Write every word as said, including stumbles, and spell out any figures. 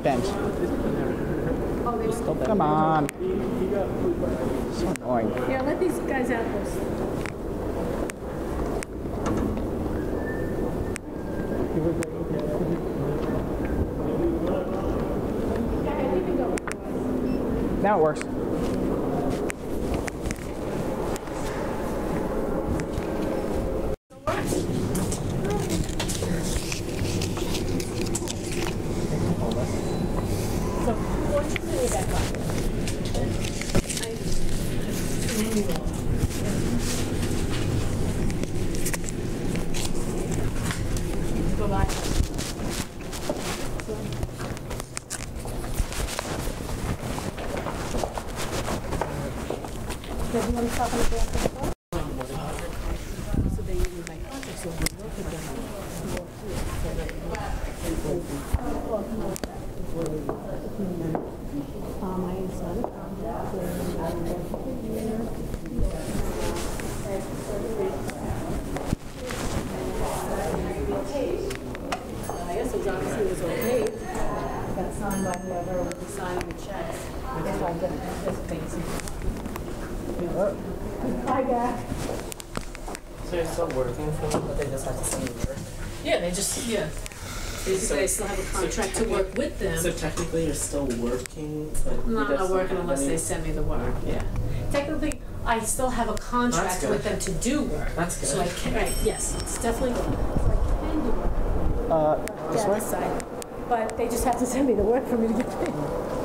bent. Oh, they Still bent. Come on. So annoying. Here, let these guys out first. Okay, you can go. Now it works. Does you want to talk on the back of the phone? So they use my contact, so we work with them. Uh, my son. I guess it was obviously it was okay. Got signed by whoever will be signing the checks. If I get this thing. Hi, guys. So you're still working for them, but they just have to send you work? Yeah, they just, yeah. Basically, So- they still have a so contract to work with them. So technically you're still working, but No, you I'm just not working don't have unless any- they send me the work, yeah. Technically, I still have a contract good. with them to do work. That's good. So I can, right, yes, it's definitely, so I can do work. Uh, this Yeah, way? this side. But they just have to send me the work for me to get paid.